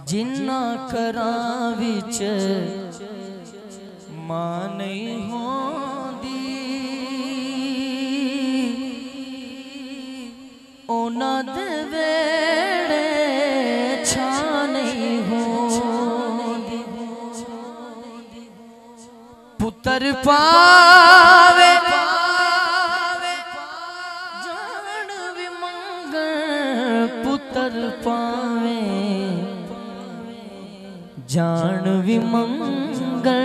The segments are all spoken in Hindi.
जिन्ना करां विच मां नहीं होंदी, उन्हां दे वेड़े छां नहीं होंदी। पुत्र पावे जान भी मंगण, पुत्र पावे जान भी मंगण,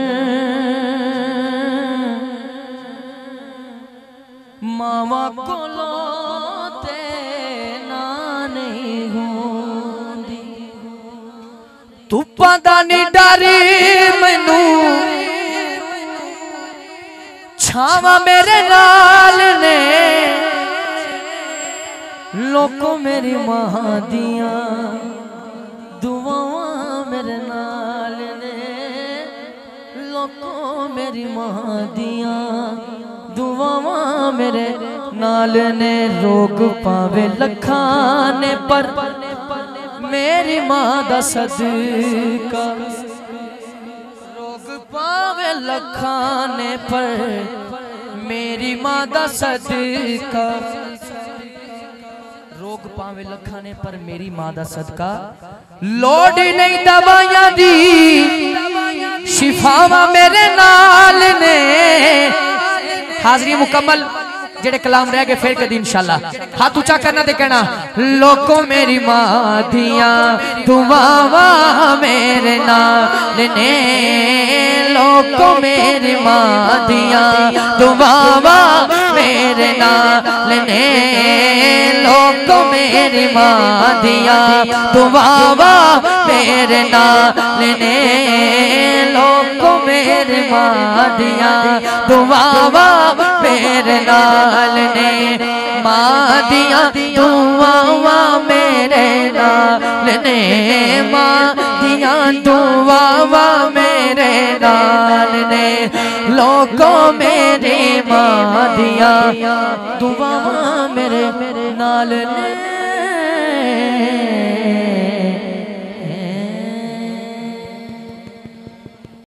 मावा कोलों ते ना नहीं होंदी। धुप्पां दा नी डरी मैनू, छावा मेरे नाल ने, लोको मेरी मां दियां दुआवां मेरे नाल ने, लोको मेरी मां दियां दुआवां मेरे नाल ने। रोग पावे लखां ने पर मेरी मां दा सदका, रोग पावे लखां ने पर मेरी मां दा सदका, रोग पावे लखां ने पर मेरी मां दा सदका। लोड़ नहीं दवाइयां दी, शिफावा मेरे नाल ने। हाजरी मुकम्मल, जेड़े कलाम रह गए फिर कदी इंशाल्लाह हाथ ऊंचा करना ते कहना, लोको मेरी मां दियां दुआवां मेरे नाल ने, लोको मेरी मां दियां दुआवां मेरे नाल ने, लोको मेरी मां दियां दुआवां मेरे नाल ने, लोको मेरी मां दियां दुआवां मेरे नाल ने, मां दियां दुआवां मेरे नाल ने, मां दियां दुआवां मेरे नाल ने, लोको मेरी मां दियां दुआवां मेरे नाल ने।